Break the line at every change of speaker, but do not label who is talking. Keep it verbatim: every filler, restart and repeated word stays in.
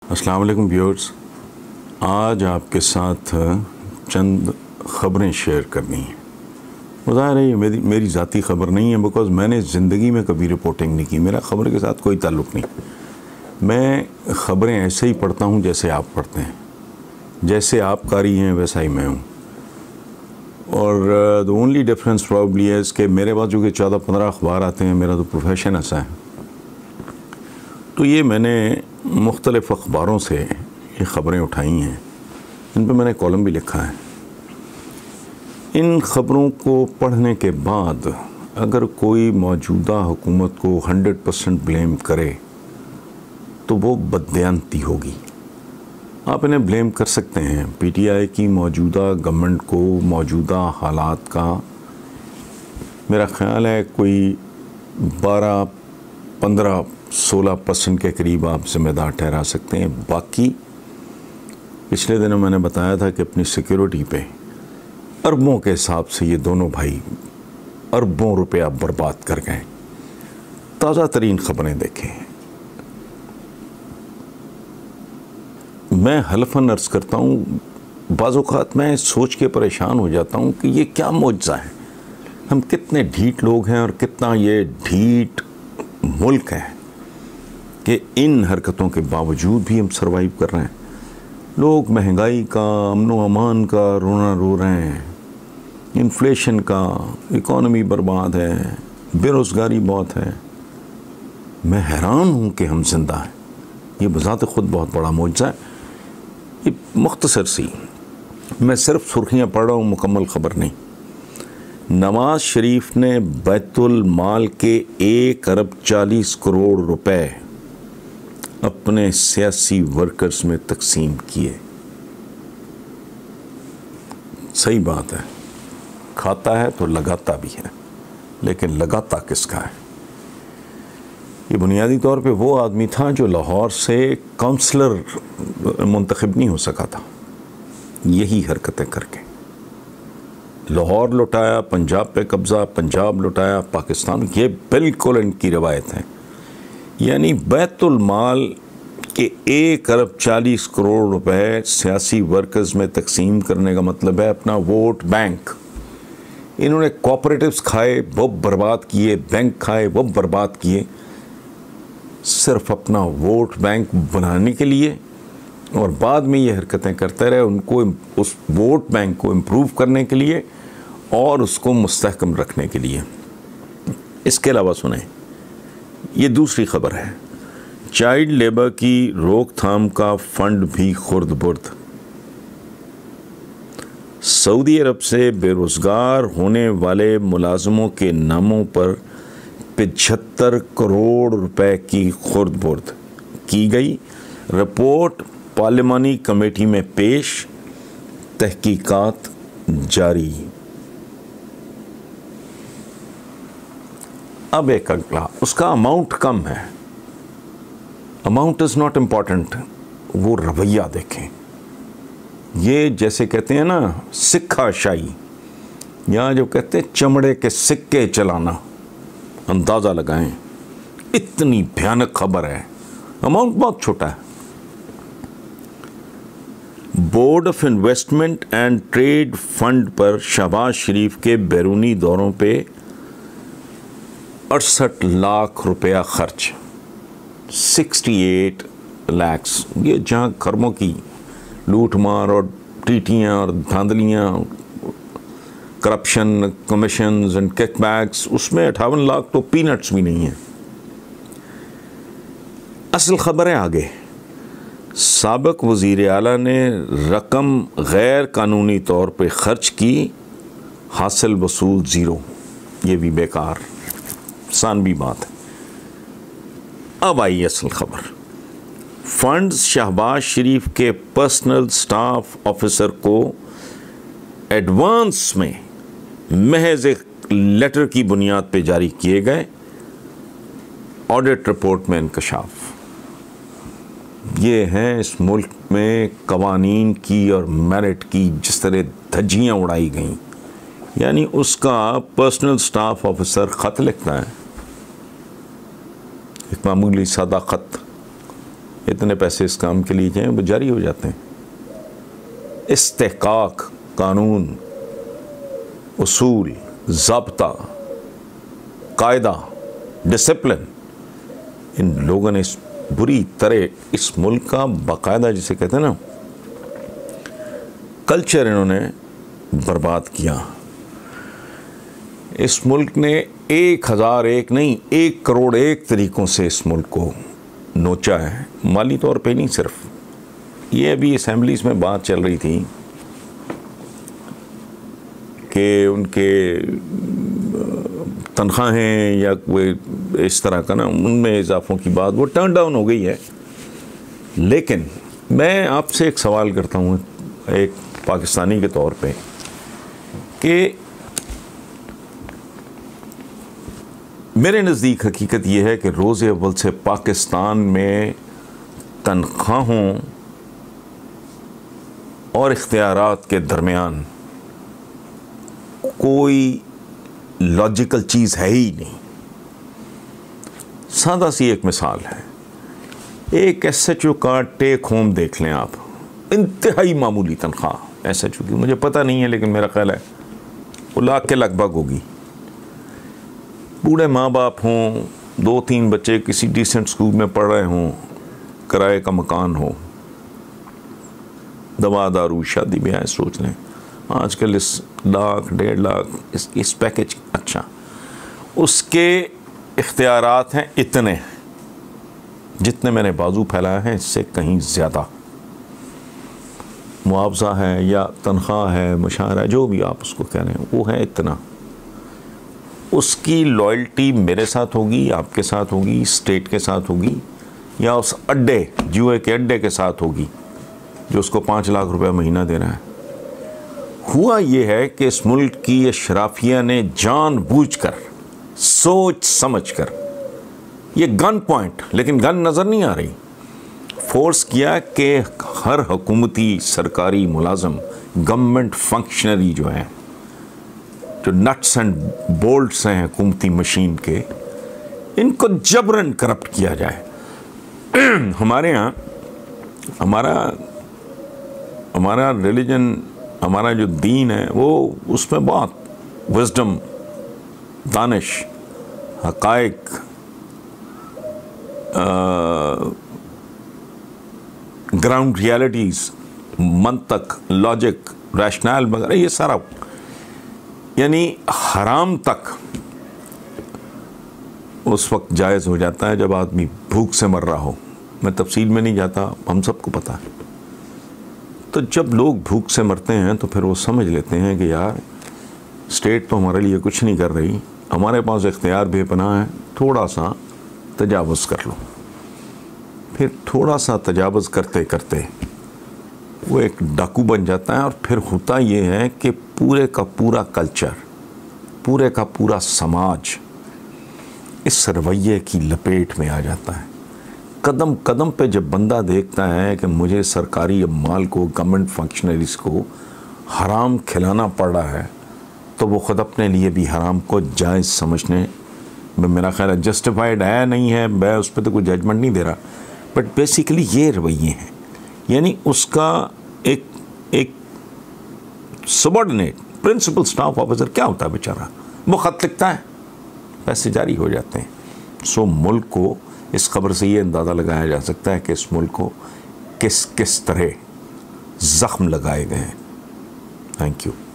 अस्सलाम वालेकुम व्यूअर्स, आज आपके साथ चंद ख़बरें शेयर करनी हैं। वो ज़ाहिर है ये मेरी मेरी ज़ाती ख़बर नहीं है, बिकॉज़ मैंने ज़िंदगी में कभी रिपोर्टिंग नहीं की। मेरा ख़बर के साथ कोई ताल्लुक़ नहीं। मैं ख़बरें ऐसे ही पढ़ता हूँ जैसे आप पढ़ते हैं, जैसे आप कारी हैं वैसा ही मैं हूँ। और द ओनली डिफरेंस प्रॉब्ली है कि मेरे पास जो कि चौदह पंद्रह अखबार आते हैं, मेरा तो प्रोफेशन ऐसा है। तो ये मैंने मुख्तलिफ़ अखबारों से ये ख़बरें उठाई हैं, इन पर मैंने कॉलम भी लिखा है। इन ख़बरों को पढ़ने के बाद अगर कोई मौजूदा हुकूमत को हंड्रेड परसेंट ब्लेम करे तो वो बददियानती होगी। आप इन्हें ब्लेम कर सकते हैं पीटीआई की मौजूदा गवर्नमेंट को, मौजूदा हालात का। मेरा ख़्याल है कोई बारह पंद्रह सोलह परसेंट के करीब आप ज़िम्मेदार ठहरा सकते हैं। बाकी पिछले दिनों मैंने बताया था कि अपनी सिक्योरिटी पे अरबों के हिसाब से ये दोनों भाई अरबों रुपया बर्बाद कर गए। ताज़ा तरीन ख़बरें देखें। मैं हल्फ़न अर्ज़ करता हूँ, बाज़ औक़ात मैं सोच के परेशान हो जाता हूँ कि ये क्या मौजज़ा है। हम कितने ढीठ लोग हैं और कितना ये ढीठ मुल्क है कि इन हरकतों के बावजूद भी हम सर्वाइव कर रहे हैं। लोग महंगाई का, अमन व अमान का रोना रो रहे हैं, इन्फ्लेशन का, इकॉनमी बर्बाद है, बेरोज़गारी बहुत है। मैं हैरान हूँ कि हम जिंदा हैं। ये बज़ात ख़ुद बहुत बड़ा मौजज़ा है। ये मुख्तसर सी मैं सिर्फ सुर्खियाँ पढ़ रहा हूँ, मुकम्मल ख़बर नहीं। नवाज़ शरीफ ने बैतुल माल के एक अरब चालीस करोड़ रुपए अपने सियासी वर्कर्स में तकसीम किए। सही बात है, खाता है तो लगाता भी है, लेकिन लगाता किसका है? ये बुनियादी तौर पे वो आदमी था जो लाहौर से काउंसलर मुंतखब नहीं हो सका था। यही हरकतें करके लाहौर लुटाया, पंजाब पे कब्ज़ा, पंजाब लुटाया, पाकिस्तान। ये बिल्कुल इनकी रवायत है। यानी बैतुल माल के एक अरब चालीस करोड़ रुपए सियासी वर्कर्स में तकसीम करने का मतलब है अपना वोट बैंक। इन्होंने कोऑपरेटिव्स खाए, वो बर्बाद किए, बैंक खाए, वो बर्बाद किए, सिर्फ अपना वोट बैंक बनाने के लिए। और बाद में ये हरकतें करते रहे उनको उस वोट बैंक को इम्प्रूव करने के लिए और उसको मुस्तहकम रखने के लिए। इसके अलावा सुने, ये दूसरी खबर है, चाइल्ड लेबर की रोकथाम का फंड भी खुर्द बुर्द। सऊदी अरब से बेरोज़गार होने वाले मुलाजमों के नामों पर पचहत्तर करोड़ रुपए की खुर्द बुर्द की गई। रिपोर्ट पार्लिमानी कमेटी में पेश, तहकीकात जारी। अब एक अगला, उसका अमाउंट कम है। अमाउंट इज़ नॉट इम्पॉर्टेंट, वो रवैया देखें। ये जैसे कहते हैं ना सिक्का शाही, या जो कहते हैं चमड़े के सिक्के चलाना, अंदाज़ा लगाएं। इतनी भयानक खबर है, अमाउंट बहुत छोटा है। Board of investment and trade fund पर शहबाज शरीफ के बैरूनी दौरों पे अड़सठ लाख रुपया खर्च, अड़सठ लैक्स। ये जहाँ खरबों की लूट मार और टीटियाँ और धांधलियाँ, करप्शन, कमीशंस एंड किकबैक्स, उसमें अट्ठावन लाख तो पीनट्स भी नहीं है। असल खबर है आगे। साबिक वज़ीर आला ने रकम गैर कानूनी तौर पे खर्च की, हासिल वसूल ज़ीरो। ये भी बेकार सानवी बात है। अब आई असल खबर। फंड्स शहबाज शरीफ के पर्सनल स्टाफ ऑफिसर को एडवांस में महज एक लेटर की बुनियाद पे जारी किए गए। ऑडिट रिपोर्ट में इंकशाफ। ये हैं इस मुल्क में कवानीन की और मेरिट की जिस तरह धज्जियाँ उड़ाई गई। यानी उसका पर्सनल स्टाफ ऑफिसर ख़त लिखता है, एक मामूली सादा ख़त इतने पैसे इस काम के लिए जाएँ, वो जारी हो जाते हैं। इस्तेहकाक, कानून, उसूल, ज़ाब्ता, कायदा, डिसिप्लिन, इन लोगों ने इस बुरी तरह इस मुल्क का बाकायदा, जिसे कहते हैं ना, कल्चर इन्होंने बर्बाद किया। इस मुल्क ने एक हज़ार एक नहीं, एक करोड़ एक तरीक़ों से इस मुल्क को नोचा है, माली तौर पे नहीं सिर्फ। ये अभी असेंबलीज़ में बात चल रही थी कि उनके तनख्वाहें या कोई इस तरह का ना, उनमें इजाफों की बात वो टर्न डाउन हो गई है। लेकिन मैं आपसे एक सवाल करता हूँ एक पाकिस्तानी के तौर पे कि मेरे नज़दीक हकीकत यह है कि रोज़ अव्वल से पाकिस्तान में तनख्वाहों और इख्तियारात के दरमियान कोई लॉजिकल चीज़ है ही नहीं। सादा सी एक मिसाल है, एक एस एच ओ का टेक होम देख लें आप, इंतहाई मामूली तनख्वाह एस एच ओ की, मुझे पता नहीं है लेकिन मेरा ख्याल है वो लाख के लगभग होगी। बूढ़े माँ बाप हों, दो तीन बच्चे किसी डिसेंट स्कूल में पढ़ रहे हों, किराए का मकान हो, दवा दारू शादी ब्याह सोच लें, आजकल इस लाख डेढ़ लाख इस इस पैकेज, अच्छा उसके इख्तियारात हैं इतने, जितने मैंने बाजू फैलाया है इससे कहीं ज़्यादा। मुआवजा है या तनख्वाह है, मुशाहरा, जो भी आप उसको कह रहे हैं, वो है इतना। उसकी लॉयल्टी मेरे साथ होगी, आपके साथ होगी, स्टेट के साथ होगी, या उस अड्डे, जुए के अड्डे के साथ होगी जो उसको पाँच लाख रुपए महीना दे रहा है। हुआ ये है कि इस मुल्क की अशराफिया ने जानबूझकर, सोच समझकर, ये गन पॉइंट, लेकिन गन नज़र नहीं आ रही, फोर्स किया कि हर हुकूमती सरकारी मुलाजम, गवर्नमेंट फंक्शनरी जो है, जो नट्स एंड बोल्ट्स हैं हुकूमती मशीन के, इनको जबरन करप्ट किया जाए। हमारे यहाँ हमारा हमारा रिलीजन, हमारा जो दीन है, वो उसमें बहुत विजडम, दानिश, हक़ाइक़, ग्राउंड रियलिटीज़, मंतक, लॉजिक, रैशनल वगैरह, ये सारा, यानी हराम तक उस वक्त जायज़ हो जाता है जब आदमी भूख से मर रहा हो। मैं तफसील में नहीं जाता, हम सबको पता है। तो जब लोग भूख से मरते हैं तो फिर वो समझ लेते हैं कि यार स्टेट तो हमारे लिए कुछ नहीं कर रही, हमारे पास इख्तियार बेपनाह है, थोड़ा सा तजावुज़ कर लो। फिर थोड़ा सा तजावुज़ करते करते वो एक डाकू बन जाता है, और फिर होता ये है कि पूरे का पूरा कल्चर, पूरे का पूरा समाज इस रवैये की लपेट में आ जाता है। कदम कदम पे जब बंदा देखता है कि मुझे सरकारी माल को, गवर्नमेंट फंक्शनरीज़ को हराम खिलाना पड़ रहा है, तो वो ख़ुद अपने लिए भी हराम को जायज़ समझने में, मेरा ख्याल है जस्टिफाइड है, नहीं है, मैं उस पर तो कोई जजमेंट नहीं दे रहा, बट बेसिकली ये रवैये हैं। यानी उसका एक एक सबॉर्डिनेट प्रिंसिपल स्टाफ ऑफिसर क्या होता है बेचारा, वो ख़त लिखता है, पैसे जारी हो जाते हैं। सो मुल्क को इस खबर से ये अंदाज़ा लगाया जा सकता है कि इस मुल्क को किस किस तरह ज़ख्म लगाए गए हैं। Thank you.